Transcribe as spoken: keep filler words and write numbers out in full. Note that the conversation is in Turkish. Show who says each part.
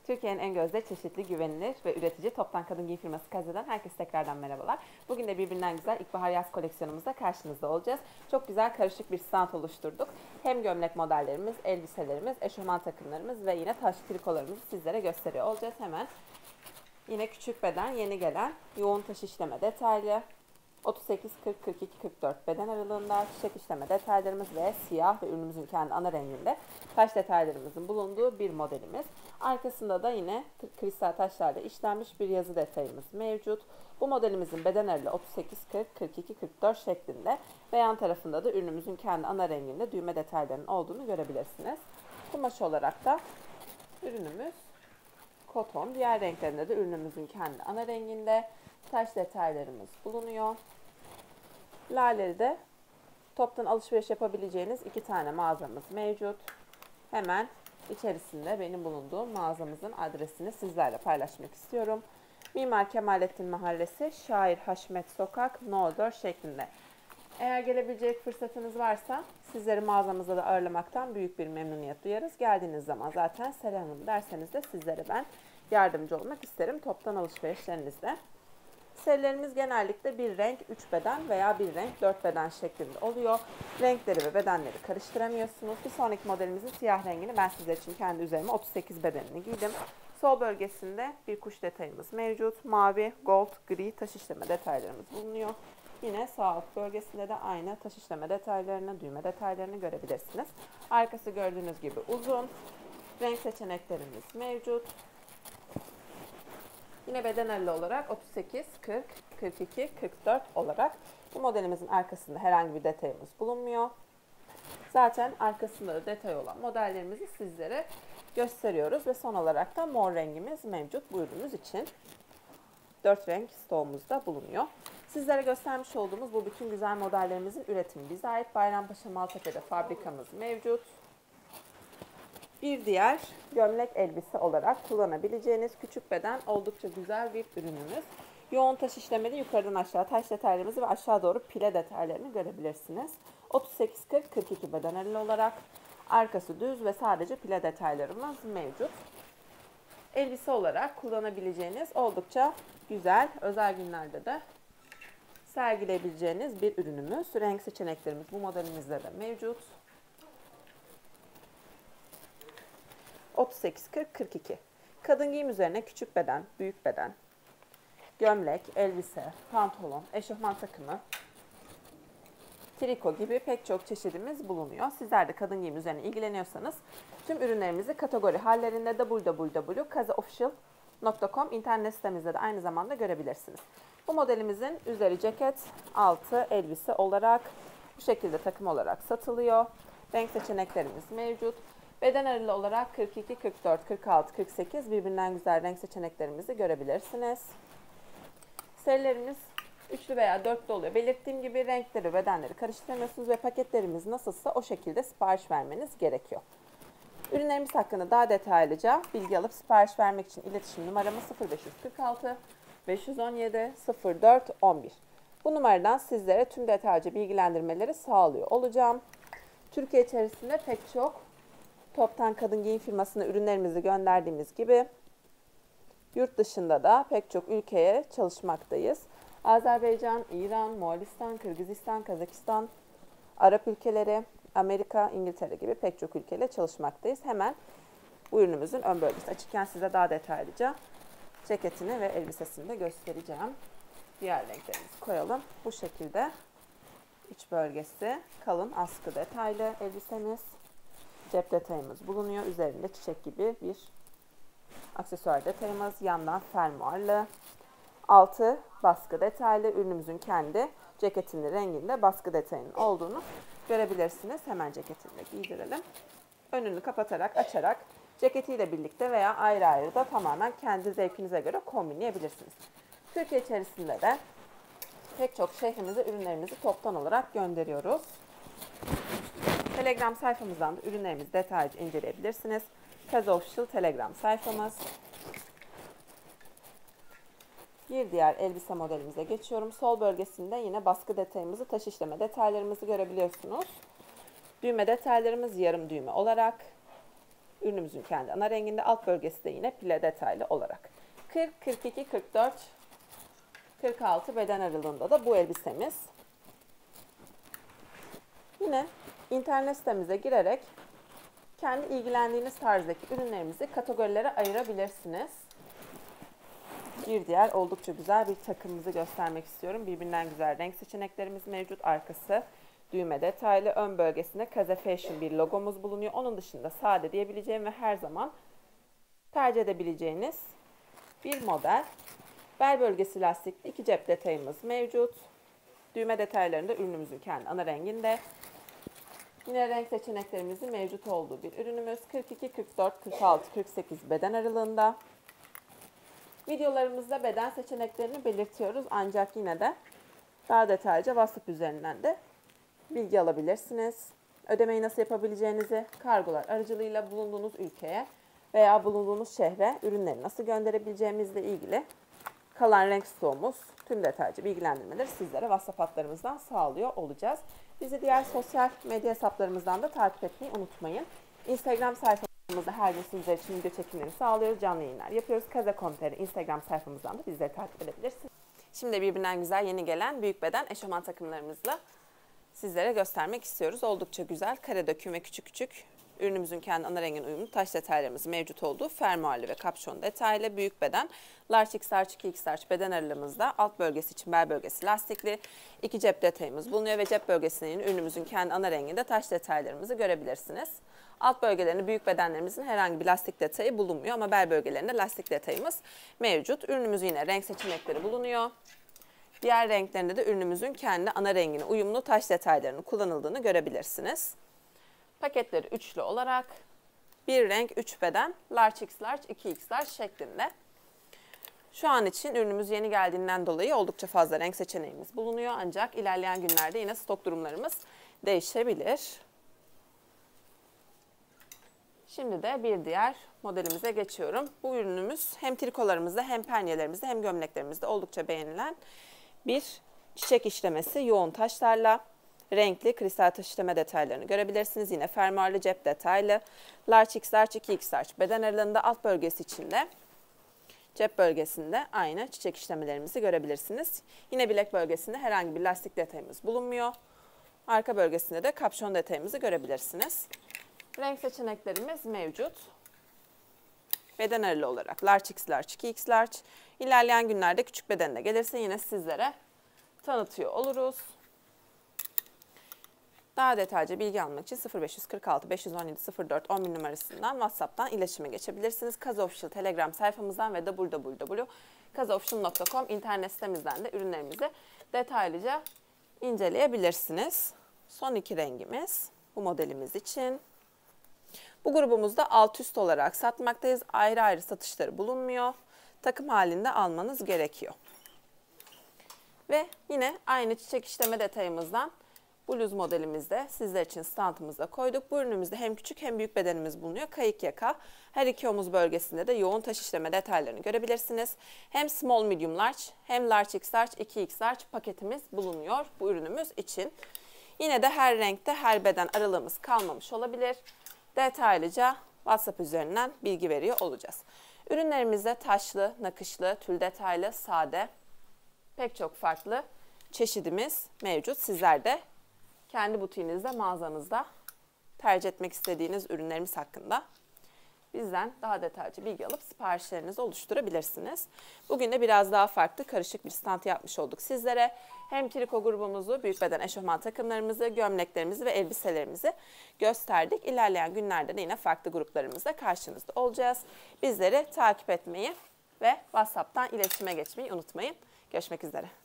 Speaker 1: Türkiye'nin en gözde, çeşitli, güvenilir ve üretici toptan kadın giyim firması Kaze'den herkese tekrardan merhabalar. Bugün de birbirinden güzel ilkbahar yaz koleksiyonumuzda karşınızda olacağız. Çok güzel karışık bir stand oluşturduk. Hem gömlek modellerimiz, elbiselerimiz, eşofman takımlarımız ve yine taş trikolarımızı sizlere gösteriyor olacağız. Hemen yine küçük beden, yeni gelen yoğun taş işleme detaylı, otuz sekiz kırk kırk iki kırk dört beden aralığında çiçek işleme detaylarımız ve siyah ve ürünümüzün kendi ana renginde taş detaylarımızın bulunduğu bir modelimiz. Arkasında da yine kristal taşlarla işlenmiş bir yazı detayımız mevcut. Bu modelimizin beden aralığı otuz sekiz kırk kırk iki kırk dört şeklinde ve yan tarafında da ürünümüzün kendi ana renginde düğme detaylarının olduğunu görebilirsiniz. Kumaş olarak da ürünümüz koton. Diğer renklerinde de ürünümüzün kendi ana renginde taş detaylarımız bulunuyor. Lale'de toptan alışveriş yapabileceğiniz iki tane mağazamız mevcut. Hemen içerisinde benim bulunduğum mağazamızın adresini sizlerle paylaşmak istiyorum. Mimar Kemalettin Mahallesi, Şair Haşmet Sokak, No dört şeklinde. Eğer gelebilecek fırsatınız varsa sizleri mağazamızda da ağırlamaktan büyük bir memnuniyet duyarız. Geldiğiniz zaman zaten selamım derseniz de sizlere ben yardımcı olmak isterim toptan alışverişlerinizde. Serilerimiz genellikle bir renk üç beden veya bir renk dört beden şeklinde oluyor. Renkleri ve bedenleri karıştıramıyorsunuz. Bir sonraki modelimizin siyah rengini ben sizler için kendi üzerime otuz sekiz bedenini giydim. Sol bölgesinde bir kuş detayımız mevcut. Mavi, gold, gri taş işleme detaylarımız bulunuyor. Yine sağ alt bölgesinde de aynı taş işleme detaylarını, düğme detaylarını görebilirsiniz. Arkası gördüğünüz gibi uzun. Renk seçeneklerimiz mevcut. Yine beden aralığı olarak otuz sekiz kırk kırk iki kırk dört olarak bu modelimizin arkasında herhangi bir detayımız bulunmuyor. Zaten arkasında da detay olan modellerimizi sizlere gösteriyoruz ve son olarak da mor rengimiz mevcut bu ürünümüz için. dört renk stoğumuzda bulunuyor. Sizlere göstermiş olduğumuz bu bütün güzel modellerimizin üretimi bize ait. Bayrampaşa Maltepe'de fabrikamız mevcut. Bir diğer gömlek elbise olarak kullanabileceğiniz küçük beden oldukça güzel bir ürünümüz. Yoğun taş işlemeli yukarıdan aşağı taş detaylarımızı ve aşağı doğru pile detaylarını görebilirsiniz. otuz sekiz kırk kırk iki beden aralığı olarak arkası düz ve sadece pile detaylarımız mevcut. Elbise olarak kullanabileceğiniz oldukça güzel, özel günlerde de sergileyebileceğiniz bir ürünümüz. Renk seçeneklerimiz bu modelimizde de mevcut. otuz sekiz kırk kırk iki. Kadın giyim üzerine küçük beden, büyük beden, gömlek, elbise, pantolon, eşofman takımı, triko gibi pek çok çeşidimiz bulunuyor. Sizler de kadın giyim üzerine ilgileniyorsanız tüm ürünlerimizi kategori hallerinde double-u double-u double-u nokta kazeofficial nokta com internet sitemizde de aynı zamanda görebilirsiniz. Bu modelimizin üzeri ceket, altı elbise olarak bu şekilde takım olarak satılıyor. Renk seçeneklerimiz mevcut. Beden aralığı olarak kırk iki kırk dört kırk altı kırk sekiz birbirinden güzel renk seçeneklerimizi görebilirsiniz. Serilerimiz üçlü veya dörtlü oluyor. Belirttiğim gibi renkleri, bedenleri karıştıramıyorsunuz ve paketlerimiz nasılsa o şekilde sipariş vermeniz gerekiyor. Ürünlerimiz hakkında daha detaylıca bilgi alıp sipariş vermek için iletişim numaramız sıfır beş kırk altı beş on yedi sıfır dört on bir. Bu numaradan sizlere tüm detaylıca bilgilendirmeleri sağlıyor olacağım. Türkiye içerisinde pek çok toptan kadın giyim firmasına ürünlerimizi gönderdiğimiz gibi yurt dışında da pek çok ülkeye çalışmaktayız. Azerbaycan, İran, Moğolistan, Kırgızistan, Kazakistan, Arap ülkeleri, Amerika, İngiltere gibi pek çok ülkeyle çalışmaktayız. Hemen bu ürünümüzün ön bölgesi açıkken size daha detaylıca ceketini ve elbisesini de göstereceğim. Diğer renklerimizi koyalım. Bu şekilde iç bölgesi kalın askı detaylı elbisemiz. Cep detayımız bulunuyor. Üzerinde çiçek gibi bir aksesuar detayımız. Yandan fermuarlı. Altı baskı detaylı. Ürünümüzün kendi ceketinin renginde baskı detayının olduğunu görebilirsiniz. Hemen ceketini de giydirelim. Önünü kapatarak, açarak ceketiyle birlikte veya ayrı ayrı da tamamen kendi zevkinize göre kombinleyebilirsiniz. Türkiye içerisinde de pek çok şehrimize ürünlerimizi toptan olarak gönderiyoruz. Telegram sayfamızdan da ürünlerimizi detaylıca inceleyebilirsiniz. Kazeofficial Telegram sayfamız. Bir diğer elbise modelimize geçiyorum. Sol bölgesinde yine baskı detayımızı, taş işleme detaylarımızı görebiliyorsunuz. Düğme detaylarımız yarım düğme olarak. ürünümüzün kendi ana renginde, alt bölgesi de yine pile detaylı olarak. kırk, kırk iki, kırk dört, kırk altı beden aralığında da bu elbisemiz. Yine internet sitemize girerek kendi ilgilendiğiniz tarzdaki ürünlerimizi kategorilere ayırabilirsiniz. Bir diğer oldukça güzel bir takımımızı göstermek istiyorum. Birbirinden güzel renk seçeneklerimiz mevcut. Arkası düğme detaylı, ön bölgesinde Kaze Fashion bir logomuz bulunuyor. Onun dışında sade diyebileceğim ve her zaman tercih edebileceğiniz bir model. Bel bölgesi lastikli, iki cep detayımız mevcut. Düğme detaylarında ürünümüzün kendi ana renginde. Yine renk seçeneklerimizin mevcut olduğu bir ürünümüz. kırk iki, kırk dört, kırk altı, kırk sekiz beden aralığında. Videolarımızda beden seçeneklerini belirtiyoruz ancak yine de daha detaylıca WhatsApp üzerinden de bilgi alabilirsiniz. Ödemeyi nasıl yapabileceğinizi, kargolar aracılığıyla bulunduğunuz ülkeye veya bulunduğunuz şehre ürünleri nasıl gönderebileceğimizle ilgili kalan renk stoğumuz, tüm detaycı bilgilendirmeleri sizlere WhatsApp hatlarımızdan sağlıyor olacağız. Bizi diğer sosyal medya hesaplarımızdan da takip etmeyi unutmayın. Instagram sayfamızda her gün sizler için video çekimleri sağlıyoruz, canlı yayınlar yapıyoruz. Kaze nokta com nokta tr Instagram sayfamızdan da bizleri takip edebilirsiniz. Şimdi birbirinden güzel yeni gelen büyük beden eşofman takımlarımızla sizlere göstermek istiyoruz. Oldukça güzel, kare döküm ve küçük küçük ürünümüzün kendi ana rengine uyumlu taş detaylarımız mevcut olduğu fermuarlı ve kapşon detaylı büyük beden. Large X Large, iki X Large beden aralığımızda alt bölgesi için bel bölgesi lastikli. iki cep detayımız bulunuyor ve cep bölgesinin ürünümüzün kendi ana renginde taş detaylarımızı görebilirsiniz. Alt bölgelerinde büyük bedenlerimizin herhangi bir lastik detayı bulunmuyor ama bel bölgelerinde lastik detayımız mevcut. Ürünümüzün yine renk seçenekleri bulunuyor. Diğer renklerinde de ürünümüzün kendi ana rengine uyumlu taş detaylarının kullanıldığını görebilirsiniz. Paketleri üçlü olarak bir renk üç beden Large X Large, iki X Large şeklinde. Şu an için ürünümüz yeni geldiğinden dolayı oldukça fazla renk seçeneğimiz bulunuyor. Ancak ilerleyen günlerde yine stok durumlarımız değişebilir. Şimdi de bir diğer modelimize geçiyorum. Bu ürünümüz hem trikolarımızda hem penyelerimizde hem gömleklerimizde oldukça beğenilen bir çiçek işlemesi yoğun taşlarla renkli kristal taş işleme detaylarını görebilirsiniz. Yine fermuarlı cep detaylı. Large X Large, iki X Large beden aralığında alt bölgesi içinde cep bölgesinde aynı çiçek işlemelerimizi görebilirsiniz. Yine bilek bölgesinde herhangi bir lastik detayımız bulunmuyor. Arka bölgesinde de kapşon detayımızı görebilirsiniz. Renk seçeneklerimiz mevcut. Beden aralığı olarak Large X Large, iki X Large. İlerleyen günlerde küçük bedenine gelirse yine sizlere tanıtıyor oluruz. Daha detaylıca bilgi almak için sıfır beş kırk altı beş on yedi sıfır dört on bir numarasından WhatsApp'tan iletişime geçebilirsiniz. Kaze Official Telegram sayfamızdan ve w w w nokta kaze official nokta com internet sitemizden de ürünlerimizi detaylıca inceleyebilirsiniz. Son iki rengimiz bu modelimiz için. Bu grubumuzda alt üst olarak satmaktayız. Ayrı ayrı satışları bulunmuyor. Takım halinde almanız gerekiyor. Ve yine aynı çiçek işleme detayımızdan bluz modelimizde sizler için standımıza koyduk. Bu ürünümüzde hem küçük hem büyük bedenimiz bulunuyor. Kayık yaka. Her iki omuz bölgesinde de yoğun taş işleme detaylarını görebilirsiniz. Hem small medium large hem large X large, iki X large paketimiz bulunuyor bu ürünümüz için. Yine de her renkte her beden aralığımız kalmamış olabilir. Detaylıca WhatsApp üzerinden bilgi veriyor olacağız. Ürünlerimizde taşlı, nakışlı, tül detaylı, sade pek çok farklı çeşidimiz mevcut. Sizler de kendi butiğinizde, mağazanızda tercih etmek istediğiniz ürünlerimiz hakkında bizden daha detaylıca bilgi alıp siparişlerinizi oluşturabilirsiniz. Bugün de biraz daha farklı, karışık bir stand yapmış olduk sizlere. Hem triko grubumuzu, büyük beden eşofman takımlarımızı, gömleklerimizi ve elbiselerimizi gösterdik. İlerleyen günlerde de yine farklı gruplarımızla karşınızda olacağız. Bizleri takip etmeyi ve WhatsApp'tan iletişime geçmeyi unutmayın. Görüşmek üzere.